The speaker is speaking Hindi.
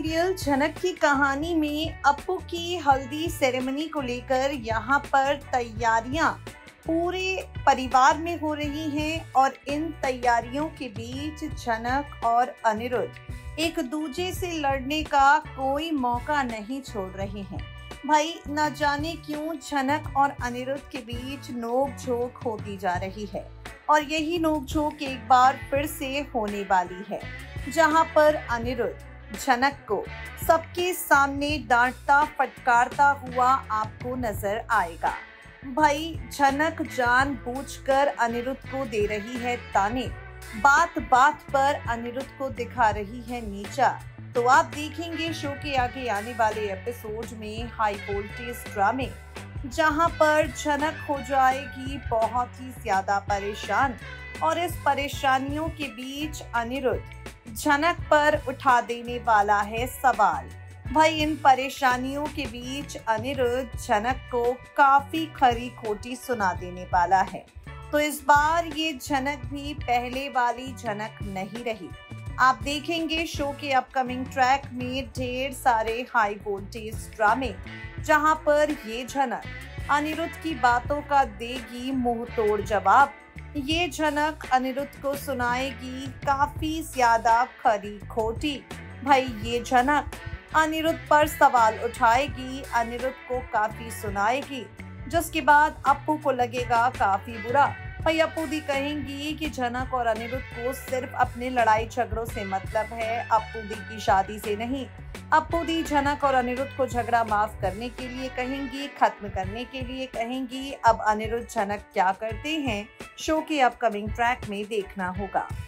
सीरियल झनक की कहानी में अप्पू की हल्दी सेरेमनी को लेकर यहाँ पर तैयारियां पूरे परिवार में हो रही हैं और इन तैयारियों के बीच झनक और अनिरुद्ध एक दूजे से लड़ने का कोई मौका नहीं छोड़ रहे हैं। भाई न जाने क्यों झनक और अनिरुद्ध के बीच नोक-झोंक होती जा रही है और यही नोक-झोंक एक बार फिर से होने वाली है, जहां पर अनिरुद्ध झनक को सबके सामने डांटता फटकारता हुआ आपको नजर आएगा। भाई झनक जानबूझकर अनिरुद्ध को दे रही है ताने, बात बात पर अनिरुद्ध को दिखा रही है नीचा। तो आप देखेंगे शो के आगे आने वाले एपिसोड में हाई वोल्टेज ड्रामे, जहां पर झनक हो जाएगी बहुत ही ज्यादा परेशान और इस परेशानियों के बीच अनिरुद्ध झनक पर उठा देने वाला है सवाल। भाई इन परेशानियों के बीच अनिरुद्ध झनक को काफी खरी खोटी सुना देने वाला है। तो इस बार ये झनक भी पहले वाली झनक नहीं रही। आप देखेंगे शो के अपकमिंग ट्रैक में ढेर सारे हाई वोल्टेज ड्रामे, जहां पर ये झनक अनिरुद्ध की बातों का देगी मुंह तोड़ जवाब। ये झनक अनिरुद्ध को सुनाएगी काफी ज्यादा खरी खोटी। भाई ये झनक अनिरुद्ध पर सवाल उठाएगी, अनिरुद्ध को काफी सुनाएगी, जिसके बाद अप्पू को लगेगा काफी बुरा। भाई अप्पू दी कहेंगी कि झनक और अनिरुद्ध को सिर्फ अपने लड़ाई झगड़ों से मतलब है, अप्पू दी की शादी से नहीं। अप्पू दी झनक और अनिरुद्ध को झगड़ा माफ करने के लिए कहेंगी, खत्म करने के लिए कहेंगी। अब अनिरुद्ध झनक क्या करते हैं शो के अपकमिंग ट्रैक में देखना होगा।